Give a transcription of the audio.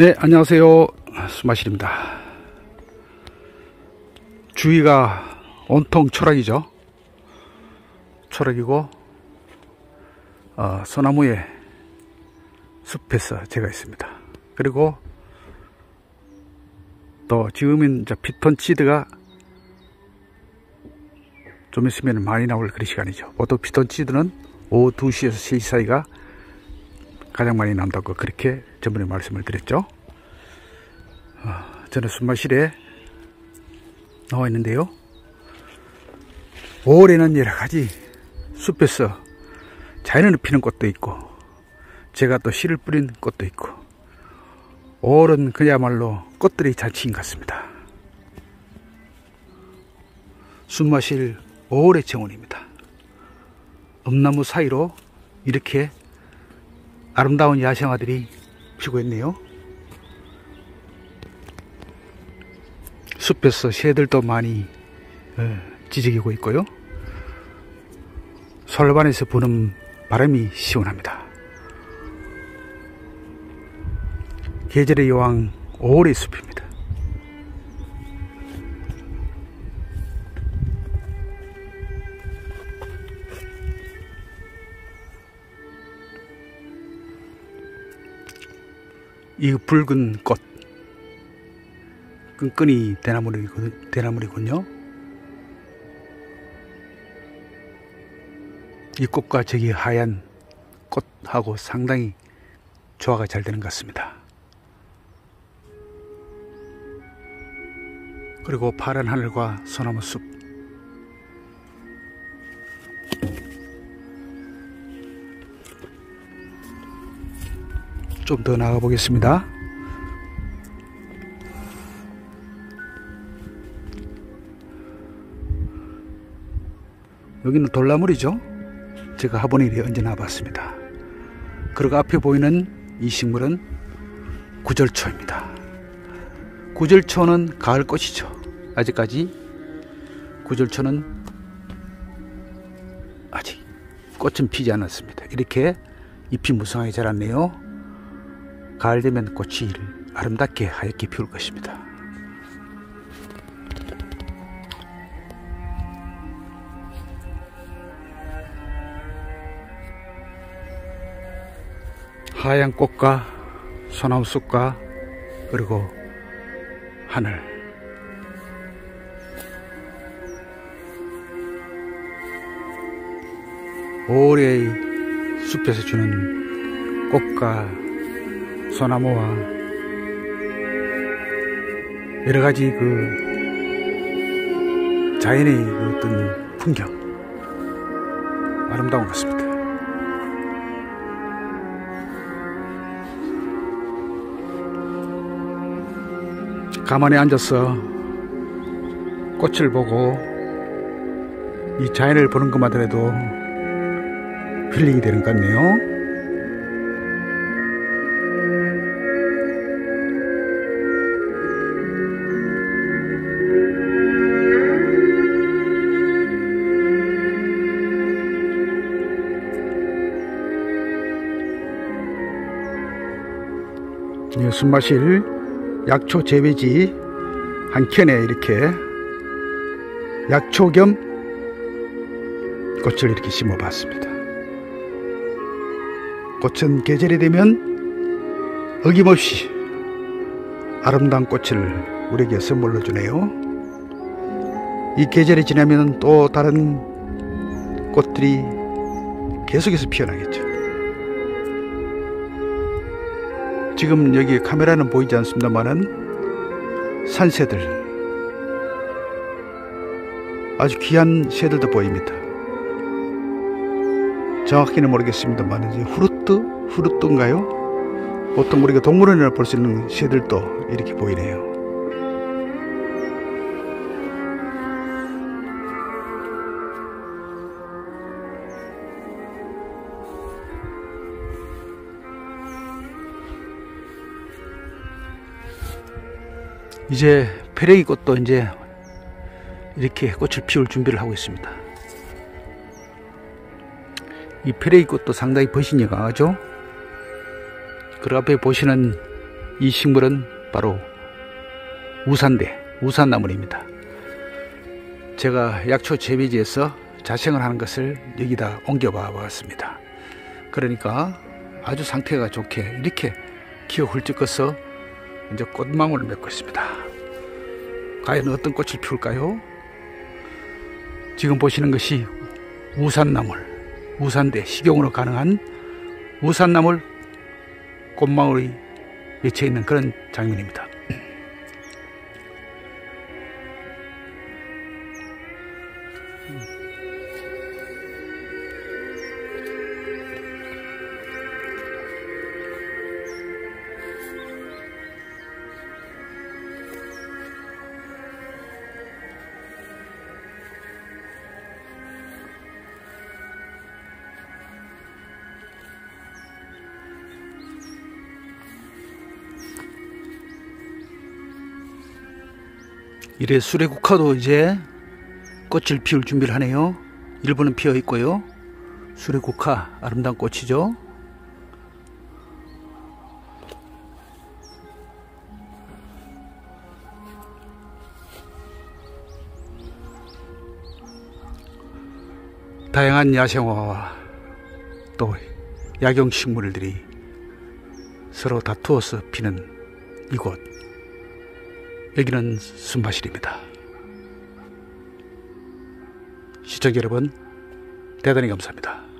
네, 안녕하세요. 수마실입니다. 주위가 온통 초락이죠. 초락이고 소나무의 숲에서 제가 있습니다. 그리고 또 지금은 이제 피톤치드가 좀 있으면 많이 나올 그런 시간이죠. 보통 피톤치드는 오후 2시에서 3시 사이가 가장 많이 나온다고 그렇게 전번에 말씀을 드렸죠. 저는 숨마실에 나와 있는데요. 5월에는 여러가지 숲에서 자연을 피는 꽃도 있고 제가 또 씨를 뿌린 꽃도 있고 5월은 그야말로 꽃들이 잔치인 것 같습니다. 숨마실 5월의 정원입니다. 엄나무 사이로 이렇게 아름다운 야생화들이 피고 있네요. 숲에서 새들도 많이 지저귀고 있고요. 솔반에서 부는 바람이 시원합니다. 계절의 여왕 5월의 숲입니다. 이 붉은 꽃 끈끈이 대나무이군요. 이 꽃과 저기 하얀 꽃하고 상당히 조화가 잘 되는 것 같습니다. 그리고 파란 하늘과 소나무 숲, 좀 더 나가 보겠습니다. 여기는 돌나물이죠. 제가 화분에 언제 나와봤습니다. 그리고 앞에 보이는 이 식물은 구절초입니다. 구절초는 가을꽃이죠. 아직까지 구절초는 아직 꽃은 피지 않았습니다. 이렇게 잎이 무성하게 자랐네요. 가을 되면 꽃이 아름답게 하얗게 피울 것입니다. 하얀 꽃과 소나무 숲과 그리고 하늘, 올해의 숲에서 주는 꽃과 소나무와 여러가지 그 자연의 그 어떤 풍경, 아름다운 것 같습니다. 가만히 앉아서 꽃을 보고 이 자연을 보는 것만 해도 힐링이 되는 것 같네요. 숨마실 약초 재배지 한 켠에 이렇게 약초 겸 꽃을 이렇게 심어 봤습니다. 꽃은 계절이 되면 어김없이 아름다운 꽃을 우리에게 선물로 주네요. 이 계절이 지나면 또 다른 꽃들이 계속해서 피어나겠죠. 지금 여기 카메라는 보이지 않습니다만은 산새들, 아주 귀한 새들도 보입니다. 정확히는 모르겠습니다만 이제 후르뚜인가요? 보통 우리가 동물원에서 볼 수 있는 새들도 이렇게 보이네요. 이제 페레이 꽃도 이제 이렇게 꽃을 피울 준비를 하고 있습니다. 이 페레이 꽃도 상당히 버신이 강하죠. 그 앞에 보시는 이 식물은 바로 우산대, 우산나물입니다. 제가 약초 재배지에서 자생을 하는 것을 여기다 옮겨봐 봤습니다. 그러니까 아주 상태가 좋게 이렇게 기어 훌쩍 커서 이제 꽃망울을 맺고 있습니다. 과연 어떤 꽃을 피울까요? 지금 보시는 것이 우산나물, 우산대, 식용으로 가능한 우산나물 꽃망울이 맺혀 있는 그런 장면입니다. 이래 수레국화도 이제 꽃을 피울 준비를 하네요. 일부는 피어 있고요. 수레국화 아름다운 꽃이죠. 다양한 야생화와 또 약용식물들이 서로 다투어서 피는 이곳, 여기는 숨바실입니다. 시청자 여러분, 대단히 감사합니다.